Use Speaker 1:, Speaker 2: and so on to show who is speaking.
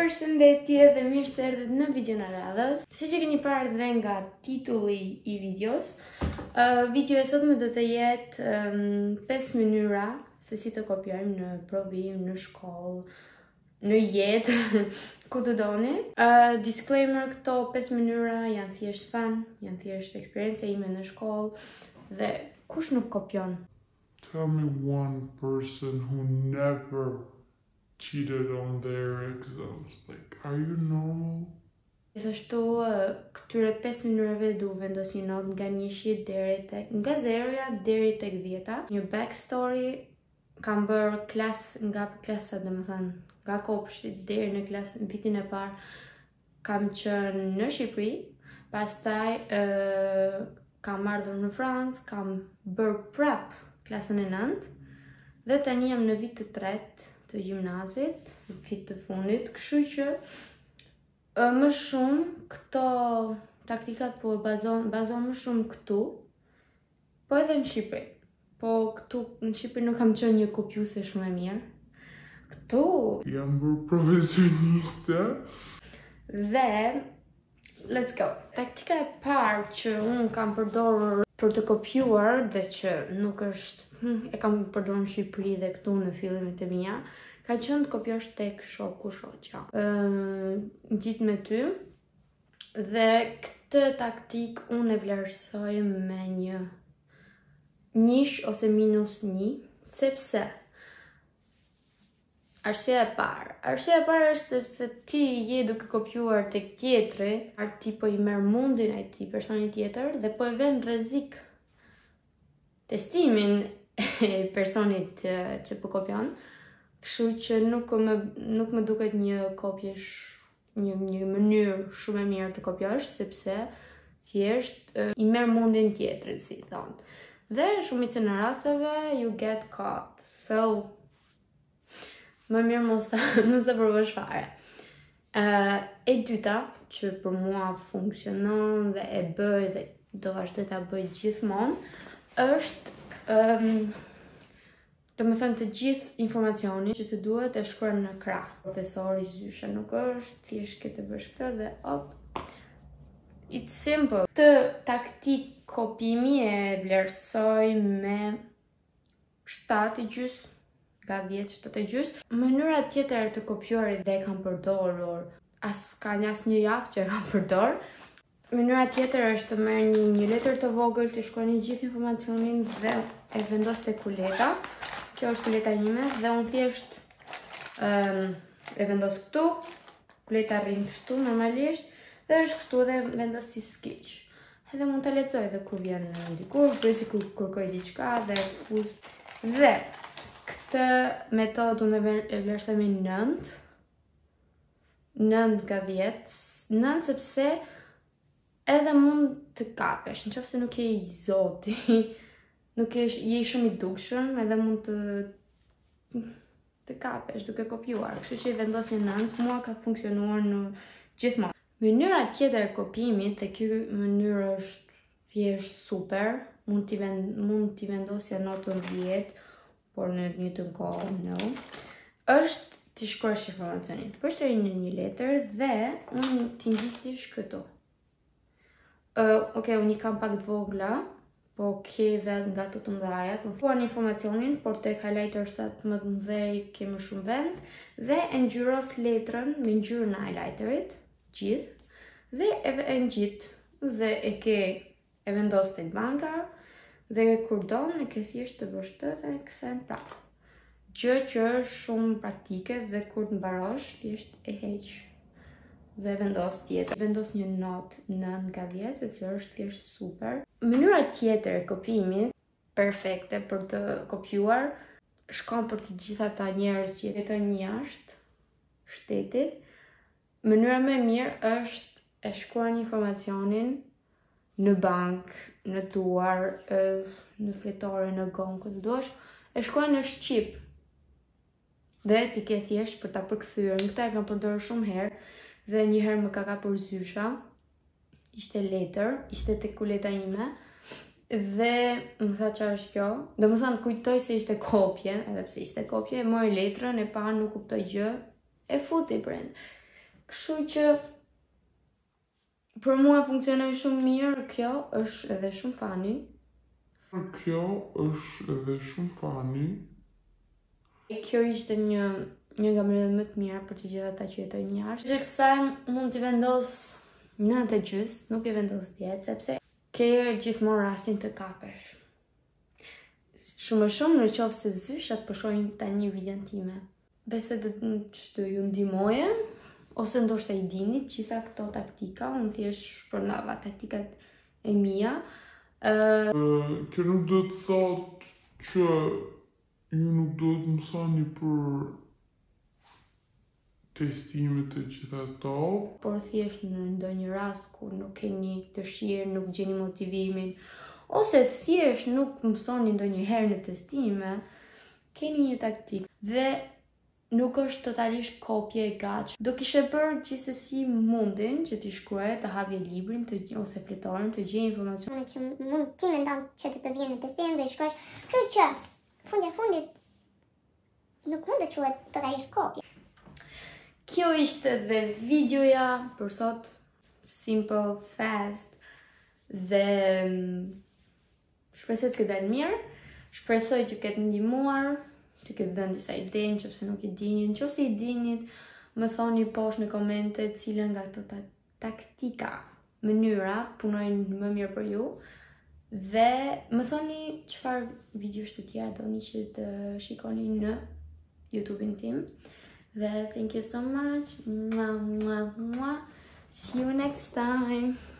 Speaker 1: Përshëndetje dhe mirë se erdhët në videon e radhës. Siç e keni parë dhe nga titulli i videos, video e sotme do të jetë 5 mënyra se si të kopjojmë në provim, në shkollë, në jetë, ku të doni. Disclaimer, këto 5 mënyra janë thjesht fan, janë thjesht eksperiencë ime në shkollë dhe kush nuk kopjon?
Speaker 2: Tell me one person who never cheated on their exams. Like, are you normal?
Speaker 1: Gjithashtu, këtyre 5 mënyrave du vendos një not nga 1 deri tek nga 0-ja deri tek 10-ta. Një backstory, kam bërë nga klasa, domethënë, nga kopshti deri në klasën vitin e parë kam qenë në Shqipëri, pastaj kam ardhur në Francë, kam bërë prap klasën e 9 dhe tani jam në vit të tretë të gjimnazit, vit të fundit, kështu që më shumë këto taktikat po bazon më shumë këtu, po edhe në Shqipëri. Po këtu në Shqipëri nuk kam qenë një kopjuese shumë e mirë. Këtu
Speaker 2: jam bërë profesioniste.
Speaker 1: Dhe let's go. Taktika e parë që unë kam përdorur për të kopjuar dhe që nuk është e kam përdorur në Shqipëri dhe këtu në fillimet e mia, ka qenë të kopjosh tek shoku shoqja. Gjithë me ty. Dhe këtë taktik unë e vlerësoj me një njësh ose -1, sepse arsyeja e parë është sepse ti je duke kopjuar tek tjetri, ti po i merr mundin ai personi tjetër dhe po e vën rrezik testimin e personit që po kopjon. Kështu që nuk më duket një kopje një mënyrë shumë e mirë të kopjosh, sepse thjesht i merr mundin tjetrit, si thonë. Dhe shumicën e rasteve you get caught. So më mirë mos ta provosh fare. E dyta, që për mua funksionon dhe e bëj dhe do vazhdoj ta bëj gjithmonë, është domethënë të gjithë informacionin që të duhet e shkruar në krah. Profesori zyshe nuk është, thjesht ke të bësh këtë dhe it's simple. Këtë taktik kopimi e vlerësoj me 7,5 nga 10, 7,5. Mënyra tjetër të kopjuarit dhe kam përdorur, ka asnjë javë që kam përdor. Mënyra tjetër është të merr një letër të vogël, të shkruani gjithë informacionin dhe e vendos tek kuleta. Kjo është kuleta ime dhe unë thjesht e vendos këtu, kuleta rrin kështu normalisht dhe është kështu dhe vendos si skiq. Edhe mund ta lexoj dhe kur vjen dikush, bëj sikur kërkoj diçka dhe fuz. Dhe këtë metodë unë e vlerësoj me 9 nga 10, 9 sepse edhe mund të kapesh, nëse nuk je i zoti, nuk je shumë i dukshëm, edhe mund të kapesh duke kopjuar. Kështu që i vendos një 9, mua ka funksionuar në gjithmonë. Mënyra tjetër e kopimit, dhe ky mënyrë është thjesht super, mund t'i vendosja notën 10, por në të njëjtën kohë është t'i shkruash informacionin përsëri në një letër dhe unë t'i ngjitish këtu. Unë i kam pak të vogla, po dhe nga të mëdhaja, të thuan informacionin, por tek highlightersat më të mëdhej ke më shumë vend, dhe e ngjyros letrën me ngjyrën e highlighterit, gjithë, dhe e ngjit, dhe e vendos tek banka, dhe kur don e ke thjesht të bësh të dhe kthen prapë. Gjë që është shumë praktike dhe kur të mbarosh, thjesht e heq dhe vendos tjetër. Vendos një not 9 nga 10, sepse është thjesht super. Mënyra tjetër e kopimit, perfekte për të kopjuar, shkon për të gjitha ata njerëz që jetojnë jashtë shtetit. Mënyra më e mirë është e shkruani informacionin në bank, në duar, në fletore, në gomë, këtë duash, e shkruani në shqip. Dhe ti ke thjesht për ta përkthyer. Këtë e kam përdorur shumë herë. Dhe një herë më ka kapur zysha, ishte letër, ishte tek kuleta ime, dhe më tha çfarë është kjo. Domethënë kujtoj se ishte kopje, edhe pse ishte kopje, e mori letrën, e pa, nuk kuptoj gjë, e futi brenda. Kështu që për mua funksionoi shumë mirë, kjo është edhe shumë fani.
Speaker 2: Kjo është edhe shumë fani.
Speaker 1: Kjo ishte një nga mënyrat më të mira për të gjithë ata që jetojnë jashtë. Që kësaj mund t'i vendos 9:30, nuk i vendos 10, sepse ke gjithmonë rastin të kapesh. Shumë në qoftë se zyshat po shohin tani videon time. Besoj do ju ndihmoje, ose ndoshta i dini gjitha këto taktika, unë thjesht shpërndava taktikat e mia.
Speaker 2: Kjo nuk do të thotë që ju nuk do të mësoni për testimet e gjitha to.
Speaker 1: Por thjesht në ndonjë rast ku nuk keni dëshirë, nuk gjeni motivimin, ose thjesht nuk mësoni ndonjëherë në testime, keni një taktik dhe nuk është totalisht kopje e gatshme. Do kishe bërë gjithsesi mundin që t'i shkruaje, të hapje librin ose fletoren, të gjej informacione
Speaker 3: që mund ti mendon që të vjen në testim dhe i shkruash, kështu që fundit nuk mund të quhet totalisht kopje.
Speaker 1: Kjo ishte dhe videoja për sot, simple, fast, dhe shpresoj të ketë dalë mirë, shpresoj që ketë ndihmuar, që ketë dhënë disa ide nëse nuk i dini, nëse i dinit, më thoni poshtë në komente cila nga këto taktika, mënyra punojnë më mirë për ju, dhe më thoni çfarë videosh të tjera doni që të shikoni në YouTube-in tim. Thank you so much. Mwah, mwah, mwah. See you next time.